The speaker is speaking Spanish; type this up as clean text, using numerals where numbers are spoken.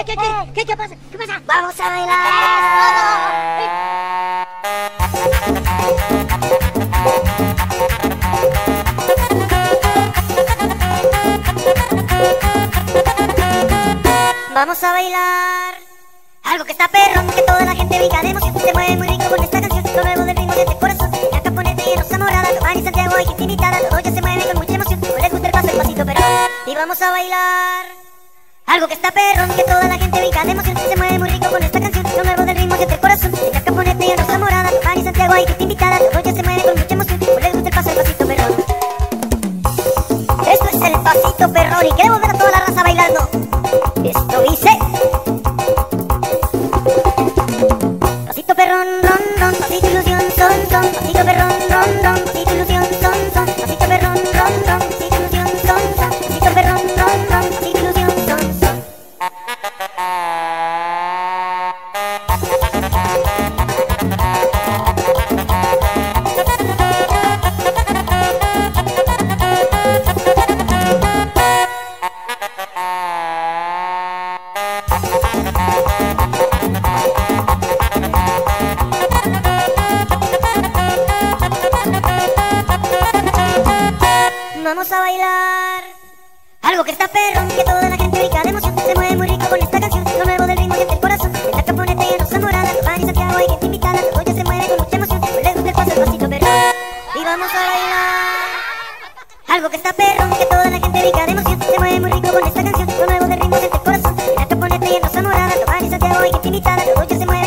¿Qué pasa? ¿Qué pasa? Vamos a bailar. Vamos a bailar algo que está perro, que toda la gente brinca de emoción. Se mueve muy rico con esta canción, lo nuevo del ritmo de este corazón. La Caponete y Rosa Morada, Tomás y Santiago hay gente invitada. Todo ya se mueve con mucha emoción, no les gusta el paso, el pasito pero. Y vamos a bailar algo que está perro, que toda la gente brinca de emoción. Se mueve muy rico con esta canción, lo nuevo del ritmo de este corazón. La Caponete y Rosa Morada, Tomás y Santiago hay gente invitada. Todo ya se mueve con mucha emoción, no les gusta el paso, el pasito pero. Esto es el pasito perrón y queremos ver a toda la raza bailando. Esto dice: pasito perrón, ron, ron, pasito ilusión, son, son. Pasito perrón, ron, ron, pasito ilusión, son, son. Pasito perrón, ron, ron, pasito ilusión, son, son. Pasito perrón, ron, ron, pasito ilusión, son, son. Vamos a bailar algo que está perro, que toda la gente brinca de emoción. Se mueve muy rico con esta canción, lo nuevo del ritmo del corazón. La Caponete y Rosa Morada, Tomás y Santiago hay gente invitada. Todo ya se mueve con mucha emoción, no les gusta el paso, el pasito perro. Y vamos a bailar algo que está perro, que toda la gente brinca de emoción. Se mueve muy rico con esta canción, lo nuevo del ritmo del corazón. La Caponete y Rosa Morada, Tomás y Santiago hay gente invitada. Todo ya se mueve